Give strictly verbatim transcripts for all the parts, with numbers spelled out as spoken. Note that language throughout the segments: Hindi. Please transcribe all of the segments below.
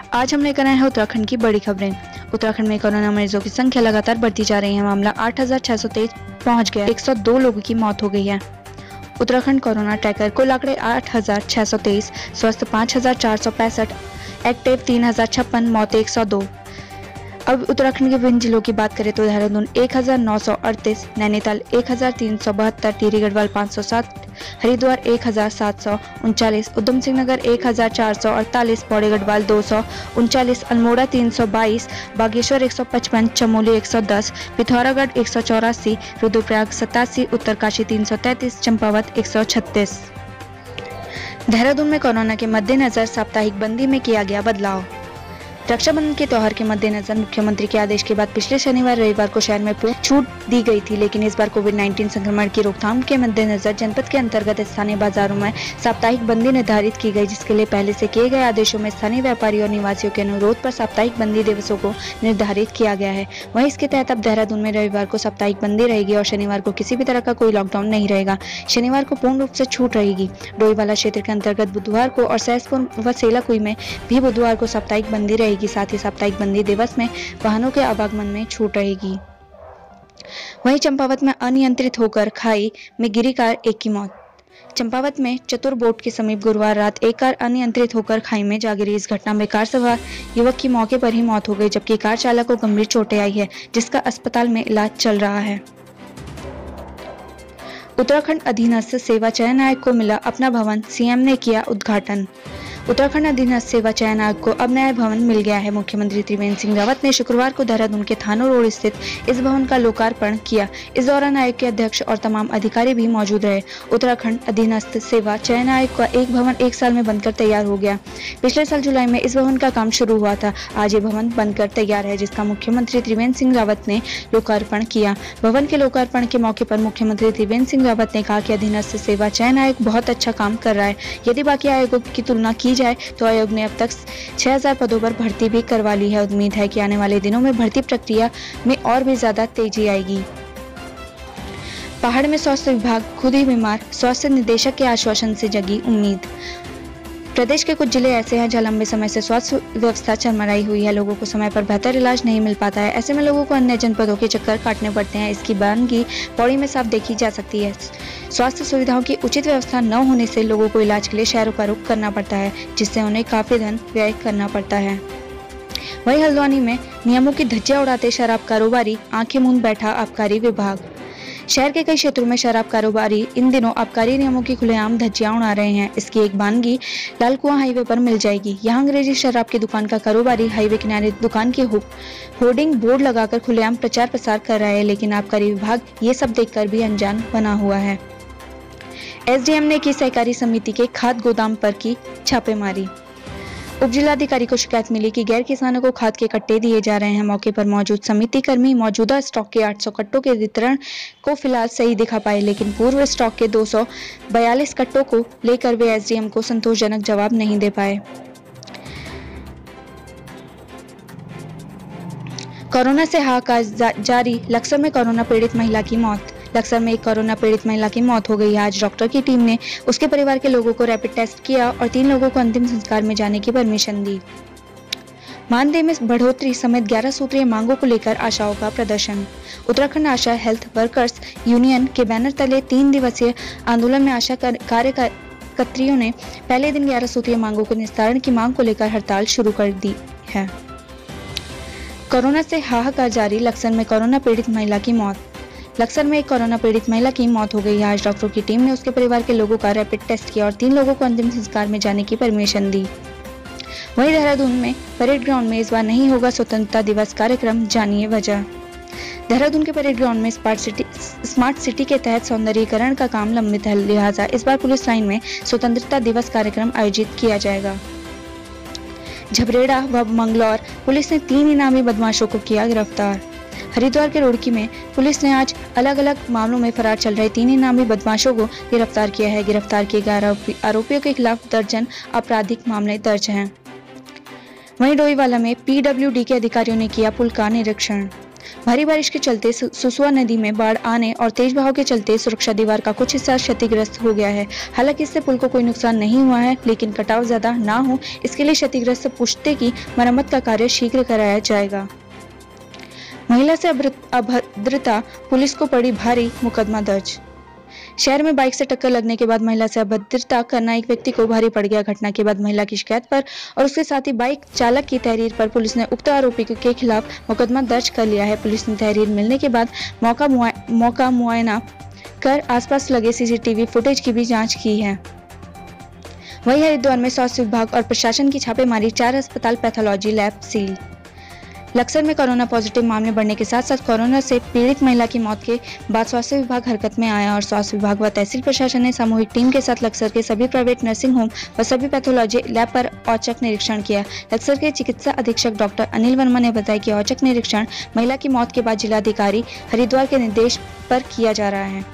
आज हम लेकर आए हैं उत्तराखंड की बड़ी खबरें। उत्तराखंड में कोरोना मरीजों की संख्या लगातार बढ़ती जा रही है। मामला आठ हजार छह सौ तेईस पहुंच गया। एक सौ दो लोगों की मौत हो गई है। उत्तराखंड कोरोना ट्रैकर कुल आंकड़े आठ हजार छह सौ तेईस, स्वस्थ पाँच हजार चार सौ पैंसठ, एक्टिव तीन हजार छप्पन, मौत एक सौ दो। अब उत्तराखंड के विभिन्न जिलों की बात करें तो देहरादून एक हजार नौ सौ अड़तीस, नैनीताल एक हजार तीन सौ बहत्तर, टिहरी गढ़वाल पाँच सौ सात, हरिद्वार एक हजार सात सौ उनचालीस, उधम सिंह नगर एक हजार चार सौ अड़तालीस, पौड़ी गढ़वाल दो सौ उनचालीस, अल्मोड़ा तीन सौ बाईस, बागेश्वर एक सौ पचपन, चमोली एक सौ दस, पिथौरागढ़ एक सौ चौरासी, रुद्रप्रयाग सतासी, उत्तरकाशी तीन सौ तैंतीस, चंपावत एक सौ छत्तीस। देहरादून में कोरोना के मद्देनजर साप्ताहिक बंदी में किया गया बदलाव। रक्षाबंधन के त्योहार के मद्देनजर मुख्यमंत्री के आदेश के बाद पिछले शनिवार रविवार को शहर में पूर्ण छूट दी गई थी, लेकिन इस बार कोविड उन्नीस संक्रमण की रोकथाम के मद्देनजर जनपद के अंतर्गत स्थानीय बाजारों में साप्ताहिक बंदी निर्धारित की गई, जिसके लिए पहले से किए गए आदेशों में स्थानीय व्यापारियों और निवासियों के अनुरोध पर साप्ताहिक बंदी दिवसों को निर्धारित किया गया है। वहीं इसके तहत अब देहरादून में रविवार को साप्ताहिक बंदी रहेगी और शनिवार को किसी भी तरह का कोई लॉकडाउन नहीं रहेगा। शनिवार को पूर्ण रूप से छूट रहेगी। डोईवाला क्षेत्र के अंतर्गत बुधवार को और सहसपुर व सेलाकुई में भी बुधवार को साप्ताहिक बंदी रहेगी। साथ ही साप्ताहिक बंदी दिवस में वाहनों के आवागमन में छूट रहेगी। वहीं चंपावत में अनियंत्रित होकर खाई में गिरी कार, एक की मौत। चंपावत में चतुर बोट के समीप गुरुवार रात एक कार अनियंत्रित होकर खाई में जा गिरी। इस घटना में कार सवार युवक की मौके पर ही मौत हो गई, जबकि कार चालक को गंभीर चोटें आई है, जिसका अस्पताल में इलाज चल रहा है। उत्तराखंड अधीनस्थ सेवा चयन आयोग को मिला अपना भवन, सीएम ने किया उद्घाटन। उत्तराखंड अधीनस्थ सेवा चयन आयोग को अब नया भवन मिल गया है। मुख्यमंत्री त्रिवेंद्र सिंह रावत ने शुक्रवार को देहरादून के थानो रोड स्थित इस भवन का लोकार्पण किया। इस दौरान आयोग के अध्यक्ष और तमाम अधिकारी भी मौजूद रहे। उत्तराखंड अधीनस्थ सेवा चयन आयोग का एक भवन एक साल में बनकर तैयार हो गया। पिछले साल जुलाई में इस भवन का काम शुरू हुआ था। आज ये भवन बनकर तैयार है, जिसका मुख्यमंत्री त्रिवेंद्र सिंह रावत ने लोकार्पण किया। भवन के लोकार्पण के मौके पर मुख्यमंत्री त्रिवेंद्र सिंह रावत ने कहा कि अधीनस्थ सेवा चयन आयोग बहुत अच्छा काम कर रहा है। यदि बाकी आयोगों की तुलना की जाए तो आयोग ने अब तक छह हजार पदों पर भर्ती भी करवा ली है। उम्मीद है कि आने वाले दिनों में भर्ती प्रक्रिया में और भी ज्यादा तेजी आएगी। पहाड़ में स्वास्थ्य विभाग खुद ही बीमार, स्वास्थ्य निदेशक के आश्वासन से जगी उम्मीद। प्रदेश के कुछ जिले ऐसे हैं जहां लंबे समय से स्वास्थ्य व्यवस्था चरमराई हुई है। लोगों को समय पर बेहतर इलाज नहीं मिल पाता है। ऐसे में लोगों को अन्य जनपदों के चक्कर काटने पड़ते हैं। इसकी बानगी पौड़ी में साफ देखी जा सकती है। स्वास्थ्य सुविधाओं की उचित व्यवस्था न होने से लोगों को इलाज के लिए शहरों का रुख करना पड़ता है, जिससे उन्हें काफी धन व्यय करना पड़ता है। वहीं हल्द्वानी में नियमों की धज्जियां उड़ाते शराब कारोबारी, आंखें मूंद बैठा आबकारी विभाग। शहर के कई क्षेत्रों में शराब कारोबारी इन दिनों आबकारी नियमों की खुलेआम धज्जियां उड़ा रहे हैं। इसकी एक बानगी लालकुआं हाईवे पर मिल जाएगी। यहां अंग्रेजी शराब की दुकान का कारोबारी हाईवे किनारे दुकान के होर्डिंग बोर्ड लगाकर खुलेआम प्रचार प्रसार कर रहा है, लेकिन आबकारी विभाग ये सब देखकर भी अनजान बना हुआ है। एसडीएम ने की सहकारी समिति के खाद गोदाम पर की छापेमारी। उप जिलाधिकारी को शिकायत मिली कि गैर किसानों को खाद के कट्टे दिए जा रहे हैं। मौके पर मौजूद समिति कर्मी मौजूदा स्टॉक के आठ सौ कट्टों के वितरण को फिलहाल सही दिखा पाए, लेकिन पूर्व स्टॉक के दो सौ बयालीस कट्टों को लेकर वे एसडीएम को संतोषजनक जवाब नहीं दे पाए। कोरोना से हाहाकार जारी, लक्सर में कोरोना पीड़ित महिला की मौत। लक्सर में एक कोरोना पीड़ित महिला की मौत हो गई है। आज डॉक्टर की टीम ने उसके परिवार के लोगों को रैपिड टेस्ट किया और तीन लोगों को अंतिम संस्कार में जाने की परमिशन दी। मानदेय में बढ़ोतरी समेत ग्यारह सूत्रीय मांगों को लेकर आशाओं का प्रदर्शन। Uttarakhand ASHA health workers union के बैनर तले तीन दिवसीय आंदोलन में आशा कार्यकर्तियों ने पहले दिन ग्यारह सूत्रीय मांगों के निस्तारण की मांग को लेकर हड़ताल शुरू कर दी है। कोरोना से हाहाकार जारी, लक्सर में कोरोना पीड़ित महिला की मौत। लक्सर में एक कोरोना पीड़ित महिला की मौत हो गई है। आज डॉक्टरों की टीम ने उसके परिवार के लोगों का रैपिड टेस्ट किया और तीन लोगों को अंतिम संस्कार में जाने की परमिशन दी। वहीं देहरादून में परेड ग्राउंड में इस बार नहीं होगा स्वतंत्रता दिवस कार्यक्रम, जानिए वजह। देहरादून के परेड ग्राउंड में स्मार्ट सिटी स्मार्ट सिटी के तहत सौंदर्यीकरण का काम लंबित है, लिहाजा इस बार पुलिस लाइन में स्वतंत्रता दिवस कार्यक्रम आयोजित किया जाएगा। झबरेड़ा व मंगलौर पुलिस ने तीन इनामी बदमाशों को किया गिरफ्तार। हरिद्वार के रुड़की में पुलिस ने आज अलग अलग मामलों में फरार चल रहे तीन इनामी बदमाशों को गिरफ्तार किया है। गिरफ्तार किए गए आरोपियों के खिलाफ दर्जन आपराधिक मामले दर्ज हैं। वहीं डोईवाला में पीडब्ल्यूडी के अधिकारियों ने किया पुल का निरीक्षण। भारी बारिश के चलते सुसुआ नदी में बाढ़ आने और तेज बहाव के चलते सुरक्षा दीवार का कुछ हिस्सा क्षतिग्रस्त हो गया है। हालांकि इससे पुल को कोई नुकसान नहीं हुआ है, लेकिन कटाव ज्यादा ना हो इसके लिए क्षतिग्रस्त पुश्ते की मरम्मत का कार्य शीघ्र कराया जाएगा। महिला से अभद्रता, पुलिस को पड़ी भारी, मुकदमा दर्ज। शहर में बाइक से टक्कर लगने के बाद महिला से अभद्रता करना एक व्यक्ति को भारी पड़ गया। घटना के बाद महिला की शिकायत पर और उसके साथ ही बाइक चालक की तहरीर पर पुलिस ने उक्त आरोपी के खिलाफ मुकदमा दर्ज कर लिया है। पुलिस ने तहरीर मिलने के बाद मौका मुआ, मौका मुआयना कर आसपास लगे सीसीटीवी फुटेज की भी जांच की है। वहीं हरिद्वार में स्वास्थ्य विभाग और प्रशासन की छापेमारी, चार अस्पताल पैथोलॉजी लैब सील। लक्सर में कोरोना पॉजिटिव मामले बढ़ने के साथ साथ कोरोना से पीड़ित महिला की मौत के बाद स्वास्थ्य विभाग हरकत में आया और स्वास्थ्य विभाग व तहसील प्रशासन ने सामूहिक टीम के साथ लक्सर के सभी प्राइवेट नर्सिंग होम व सभी पैथोलॉजी लैब पर औचक निरीक्षण किया। लक्सर के चिकित्सा अधीक्षक डॉक्टर अनिल वर्मा ने बताया कि औचक निरीक्षण महिला की मौत के बाद जिलाधिकारी हरिद्वार के निर्देश पर किया जा रहा है।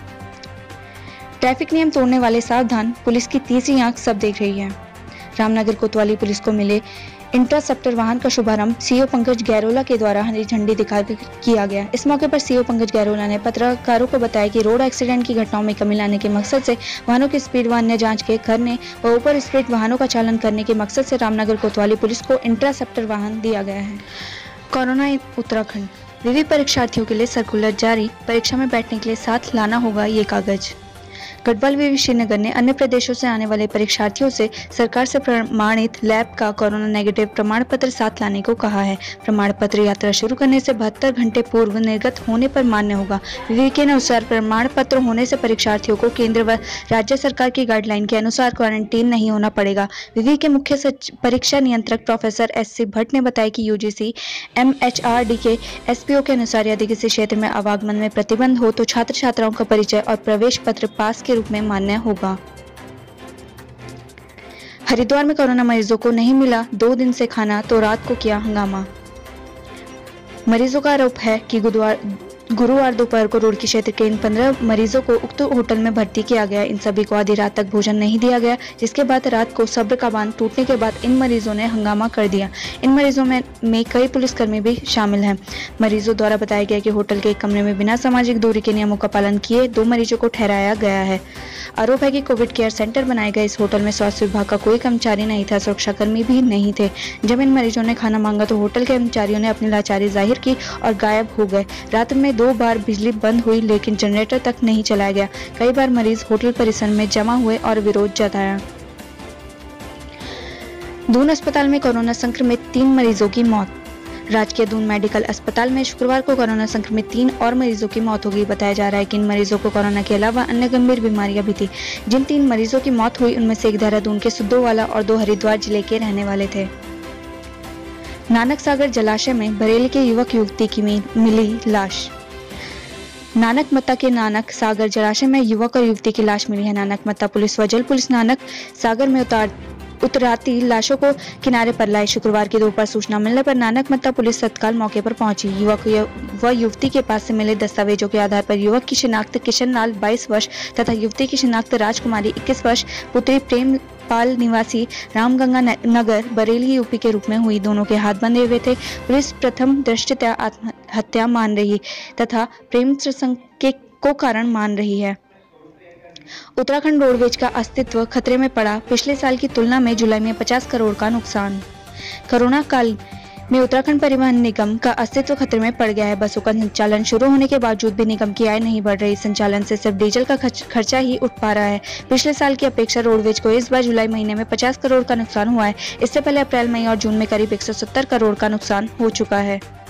ट्रैफिक नियम तोड़ने वाले सावधान, पुलिस की तीसरी आंख सब देख रही है। रामनगर कोतवाली पुलिस को मिले इंटरसेप्टर वाहन का शुभारंभ सीओ पंकज गैरोला के द्वारा हरी झंडी दिखाकर किया गया। इस मौके पर सीओ पंकज गैरोला ने पत्रकारों को बताया कि रोड एक्सीडेंट की घटनाओं में कमी लाने के मकसद से वाहनों की स्पीड व अन्य जांच के करने व ओवर स्पीड वाहनों का चालन करने के मकसद से रामनगर कोतवाली पुलिस को इंटरसेप्टर वाहन दिया गया है। कोरोना उत्तराखंड, विवि परीक्षार्थियों के लिए सर्कुलर जारी, परीक्षा में बैठने के लिए साथ लाना होगा ये कागज। गढ़वाल विवि श्रीनगर ने अन्य प्रदेशों से आने वाले परीक्षार्थियों से सरकार से प्रमाणित लैब का कोरोना नेगेटिव प्रमाण पत्र साथ लाने को कहा है। प्रमाण पत्र यात्रा शुरू करने से बहत्तर घंटे पूर्व निर्गत होने पर मान्य होगा। विवि के अनुसार प्रमाण पत्र होने से परीक्षार्थियों को केंद्र व राज्य सरकार की गाइडलाइन के अनुसार क्वारंटीन नहीं होना पड़ेगा। विवि के मुख्य परीक्षा नियंत्रक प्रोफेसर एस सी भट्ट ने बताया कि UGC M H R D के एस पी ओ के अनुसार यदि किसी क्षेत्र में आवागमन में प्रतिबंध हो तो छात्र छात्राओं का परिचय और प्रवेश पत्र पास के रूप में मान्य होगा। हरिद्वार में कोरोना मरीजों को नहीं मिला दो दिन से खाना तो रात को किया हंगामा। मरीजों का आरोप है कि गुरुवार गुरुवार दोपहर को रुड़की क्षेत्र के इन पंद्रह मरीजों को उक्त होटल में भर्ती किया गया। इन सभी को आधी रात तक भोजन नहीं दिया गया, जिसके बाद रात को सब्र का बांध टूटने के बाद इन मरीजों ने हंगामा कर दिया। इन मरीजों में, में कई पुलिसकर्मी भी शामिल हैं। मरीजों द्वारा बताया गया कि होटल के एक कमरे में बिना सामाजिक दूरी के नियमों का पालन किए दो मरीजों को ठहराया गया है। आरोप है कि कोविड केयर सेंटर बनाए गए इस होटल में स्वास्थ्य विभाग का कोई कर्मचारी नहीं था, सुरक्षाकर्मी भी नहीं थे। जब इन मरीजों ने खाना मांगा तो होटल के कर्मचारियों ने अपनी लाचारी जाहिर की और गायब हो गए। रात में दो बार बिजली बंद हुई लेकिन जनरेटर तक नहीं चलाया गया। कई बार मरीज होटल परिसर में जमा हुए और विरोध जताया। दून अस्पताल में कोरोना संक्रमित तीन मरीजों की मौत। राजकीय दून मेडिकल अस्पताल में शुक्रवार को कोरोना संक्रमित तीन और मरीजों की मौत हो गई। बताया जा रहा है कि इन मरीजों को कोरोना के अलावा अन्य गंभीर बीमारियां भी थी। जिन तीन मरीजों की मौत हुई उनमें से एक देहरादून के सुद्दोवाला और दो हरिद्वार जिले के रहने वाले थे। नानक सागर जलाशय में बरेली के युवक युवती की मिली लाश। नानक मत्ता के नानक सागर जलाशय में युवक और युवती की लाश मिली है। नानक मत्ता पुलिस व जल पुलिस नानक सागर में उतार उतराती लाशों को किनारे पर लाई। शुक्रवार की दोपहर सूचना मिलने पर नानक मत्ता पुलिस तत्काल मौके पर पहुंची। युवक व युवती के पास से मिले दस्तावेजों के आधार पर युवक की शिनाख्त किशन लाल बाईस वर्ष तथा युवती की शिनाख्त राजकुमारी इक्कीस वर्ष पुत्री प्रेम पाल निवासी रामगंगा नगर बरेली यूपी के रूप में हुई। दोनों के हाथ बंधे हुए थे। पुलिस प्रथम दृष्टया आत्महत्या मान रही तथा प्रेम प्रसंग के को कारण मान रही है। उत्तराखंड रोडवेज का अस्तित्व खतरे में पड़ा। पिछले साल की तुलना में जुलाई में पचास करोड़ का नुकसान। कोरोना काल में उत्तराखंड परिवहन निगम का अस्तित्व खतरे में पड़ गया है। बसों का संचालन शुरू होने के बावजूद भी निगम की आय नहीं बढ़ रही। संचालन से सिर्फ डीजल का खर्चा ही उठ पा रहा है। पिछले साल की अपेक्षा रोडवेज को इस बार जुलाई महीने में पचास करोड़ का नुकसान हुआ है। इससे पहले अप्रैल, मई और जून में करीब एक सौ सत्तर करोड़ का नुकसान हो चुका है।